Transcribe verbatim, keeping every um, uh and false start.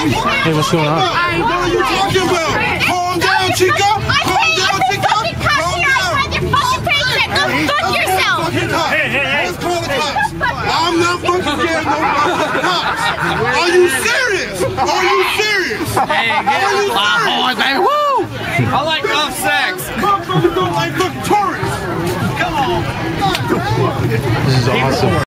Hey, what's going on? What are you talking about? Calm down, Chica. Calm down, Chica. Calm down. Go fuck yourself. Hey, hey, hey. Let's call the cops. I'm not fucking scared of no fucking cops. Are you serious? Are you serious? Hey, get my boys, baby. Woo! I like rough sex. Motherfuckers don't like fucking tourists. This is awesome.